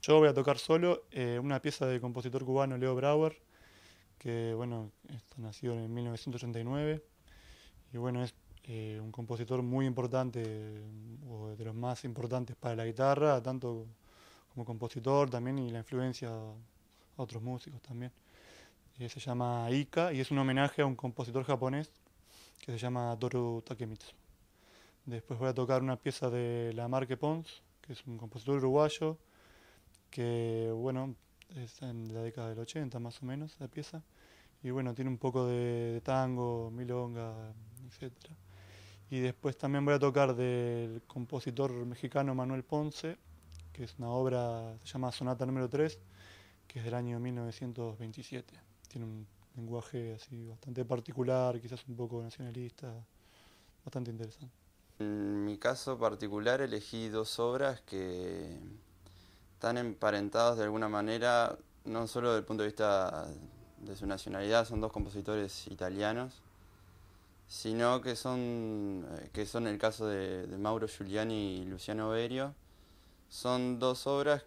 Yo voy a tocar solo una pieza del compositor cubano Leo Brouwer, que bueno, nacido en 1989 y bueno, es un compositor muy importante, o de los más importantes para la guitarra, tanto como compositor también y la influencia a otros músicos también. Se llama Ika y es un homenaje a un compositor japonés que se llama Toru Takemitsu. Después voy a tocar una pieza de Lamarque Pons, que es un compositor uruguayo, que bueno, es en la década del 80 más o menos la pieza. Y bueno, tiene un poco de tango, milonga, etcétera. Y después también voy a tocar del compositor mexicano Manuel Ponce, que es una obra, se llama Sonata número 3, que es del año 1927. Tiene un lenguaje así bastante particular, quizás un poco nacionalista, bastante interesante. En mi caso particular elegí dos obras que están emparentadas de alguna manera, no solo desde el punto de vista de su nacionalidad, son dos compositores italianos, sino que son el caso de Mauro Giuliani y Luciano Berio. Son dos obras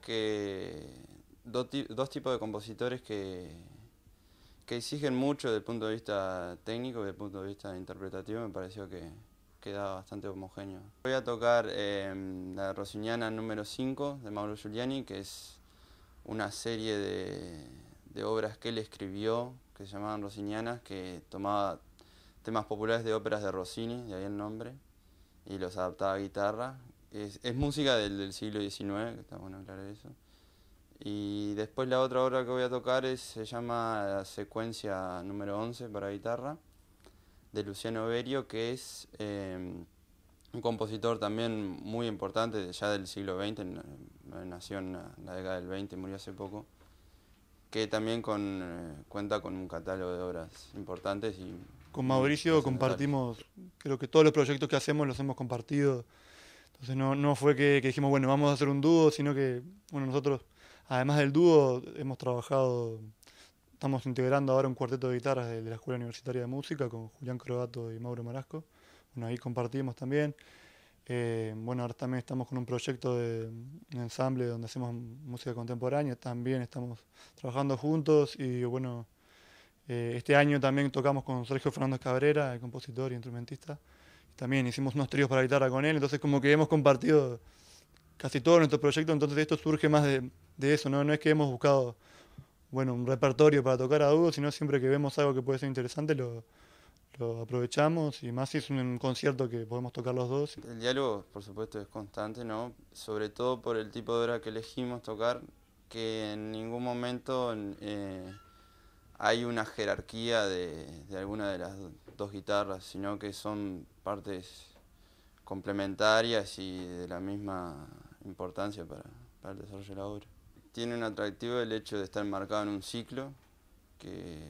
dos tipos de compositores que exigen mucho desde el punto de vista técnico y desde el punto de vista interpretativo. Me pareció que queda bastante homogéneo. Voy a tocar la Rossiniana número 5 de Mauro Giuliani, que es una serie de obras que él escribió, que se llamaban Rossinianas, que tomaba temas populares de óperas de Rossini, de ahí el nombre, y los adaptaba a guitarra. Es música del siglo XIX, que está bueno aclarar eso. Y después la otra obra que voy a tocar se llama la Secuencia número 11 para guitarra, de Luciano Berio, que es un compositor también muy importante, ya del siglo XX, nació en la década del 20, murió hace poco, que también cuenta con un catálogo de obras importantes y Con muy Mauricio trascendentales. compartimos, creo que todos los proyectos que hacemos los hemos compartido. Entonces no fue que dijimos, bueno, vamos a hacer un dúo, sino que, bueno, nosotros, además del dúo, hemos trabajado, estamos integrando ahora un cuarteto de guitarras de la Escuela Universitaria de Música con Julián Croato y Mauro Marasco. Bueno, ahí compartimos también. Bueno, ahora también estamos con un proyecto de un ensamble donde hacemos música contemporánea, también estamos trabajando juntos y bueno, este año también tocamos con Sergio Fernández Cabrera, el compositor y instrumentista. También hicimos unos tríos para guitarra con él, entonces como que hemos compartido casi todo nuestro proyecto, entonces esto surge más de eso, ¿no? No es que hemos buscado, bueno, un repertorio para tocar a dúo, sino siempre que vemos algo que puede ser interesante lo aprovechamos y más si es un concierto que podemos tocar los dos. El diálogo, por supuesto, es constante, ¿no? Sobre todo por el tipo de obra que elegimos tocar, que en ningún momento hay una jerarquía de alguna de las dos guitarras, sino que son partes complementarias y de la misma importancia para el desarrollo de la obra. Tiene un atractivo el hecho de estar enmarcado en un ciclo que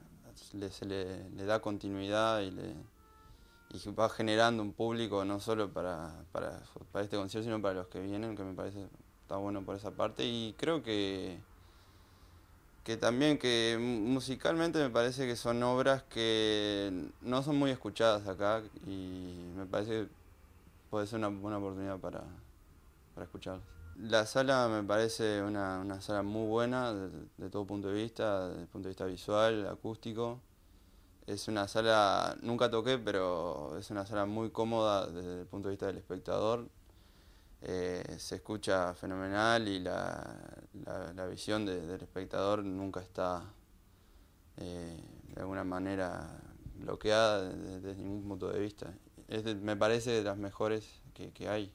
le da continuidad y va generando un público no solo para este concierto, sino para los que vienen, que me parece está bueno por esa parte. Y creo que también que musicalmente me parece que son obras que no son muy escuchadas acá y me parece que puede ser una buena oportunidad para escucharlas. La sala me parece una sala muy buena de todo punto de vista, desde el punto de vista visual, acústico. Es una sala, nunca toqué, pero es una sala muy cómoda desde el punto de vista del espectador. Se escucha fenomenal y la visión del espectador nunca está de alguna manera bloqueada desde ningún punto de vista. Me parece de las mejores que hay.